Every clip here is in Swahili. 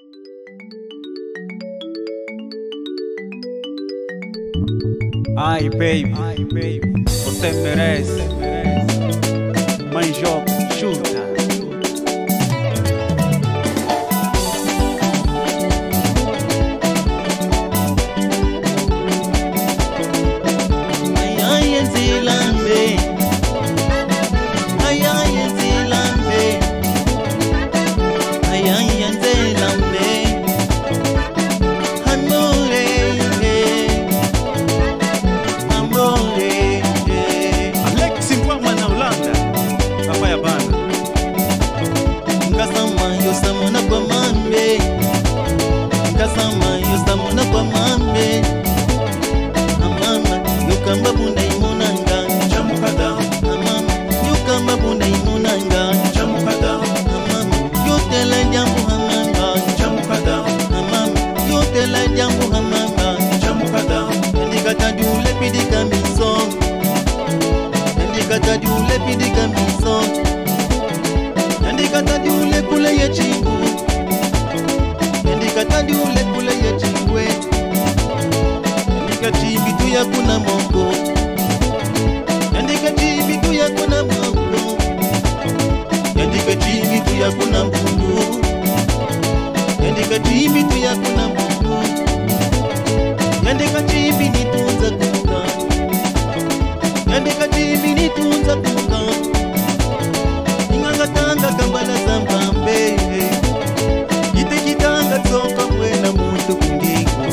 Ai baby, você merece. Mãe joga, chuta. Kuna mongo yandika chibi tu ya kuna mongo yandika chibi tu ya kuna mungu yandika chibi tu ya kuna mungu yandika chibi ni tunza kunga yandika chibi ni tunza kunga inganga tanga kambala zambambe ite kitanga tsoka mwena muntu kungingo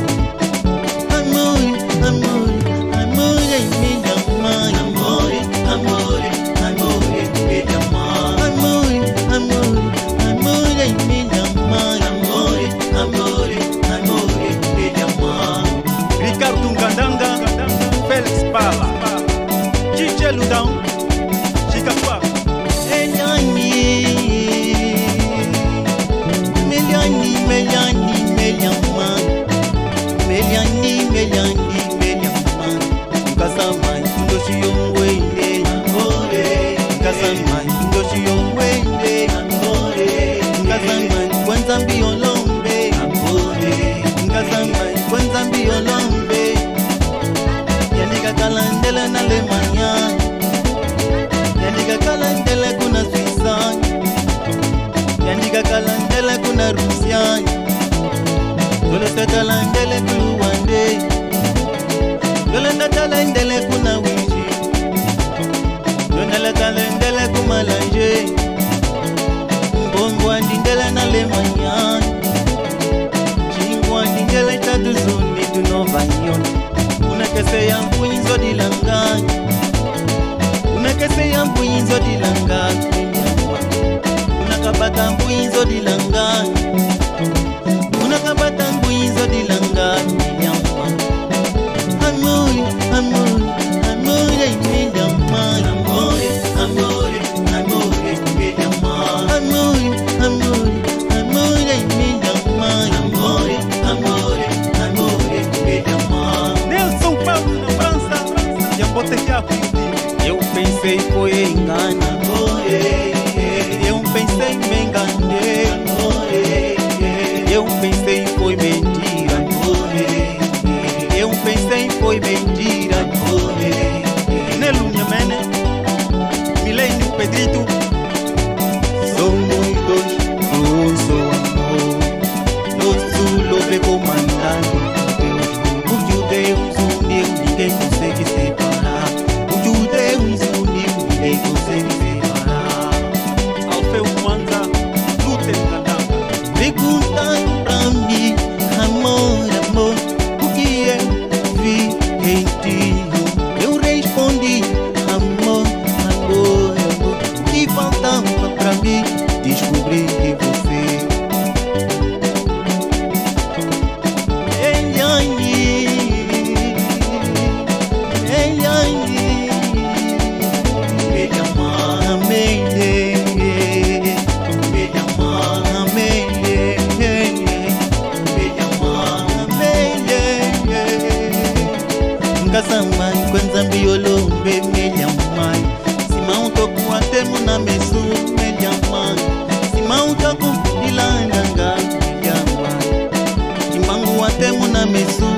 Kalandela na Alemania yandika kalandela kuna Suisa yandika kalandela kuna Rusia dole kalandela kuluwande dole kalandela kuna Wiji dole kalandela kumalanje mbongo andindela na Alemania chingo andindela tatuzundi tunovayon unakese ya mbwinzo dilangani unakese ya mbwinzo dilangani unakabata mbwinzo dilangani unakabata mbwinzo dilangani nyama amore amore amore nyama amore amore amore nyama amore amore amore nyama amore amore amore nyama Eu pensei foi engano, eu pensei me enganei, eu pensei foi mentira, eu pensei foi mentira. Nelu Nyamene, Milênio Pedrito, somos dois, sou amor, nosso lobo é comandado. O judeu uniu, ninguém consegue separar. O judeu uniu, ninguém na mesu